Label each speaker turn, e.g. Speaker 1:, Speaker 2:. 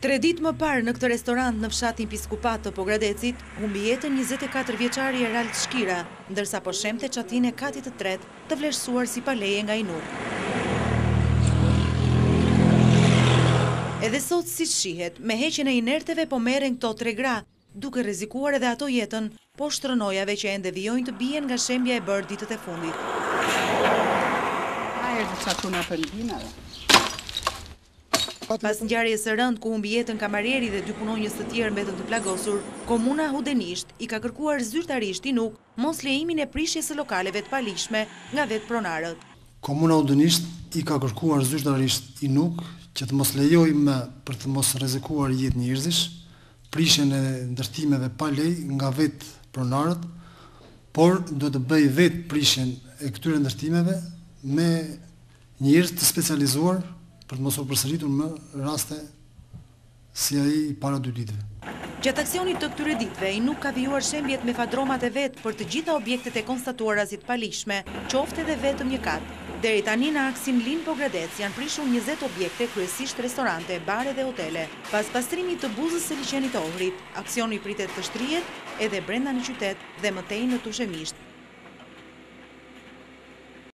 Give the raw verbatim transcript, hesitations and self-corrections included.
Speaker 1: Tre ditë më parë në këtë restorant në fshatin Piskupat të Pogradecit, humbi jetën njëzet e katër vjeçari Erald Shkira, ndërsa po shemte çatin e katit të tretë të vlerësuar si paleje nga Inuk. Edhe sot si shihet, me heqjen e inerteve po merren këto tre gra, duke rrezikuar edhe ato jetën, po shtronojave që ende vijojnë të bien nga shembja e bërë ditët e fundit. Pas ngjarjes së rënd ku humbi jetën kamarieri dhe dy punonjës të tjerë mbetën të plagosur, komuna Hudenisht i ka kërkuar zyrtarisht Inuk mos lejimin e prishjes së lokaleve të palishme nga vetë pronarët.
Speaker 2: Komuna Hudenisht i ka kërkuar zyrtarisht Inuk që të mos lejojmë për të mos rrezikuar jetë njerëzish, prishjen e ndërtimeve pa lej nga vetë pronarët, por do të bëj vetë prishjen e këtyre ndërtimeve me njerëz të specializuar për të mos u përsëritur më raste si ai para dy ditëve.
Speaker 1: Gjatë aksionit të këtyre ditëve, Inuk ka vijuar shembjet me fadromat e vet për të gjitha objektet e konstatuara si të palishme, qoftë edhe vetëm një kat. Deri tani në aksin Lin Pogradec janë prishur njëzet objekte, kryesisht restorante, bare dhe hotele. Pas pastrimit të buzës së liçenit të Ohrit, aksioni pritet të shtrihet edhe brenda në qytet dhe mëtej në Tushemisht.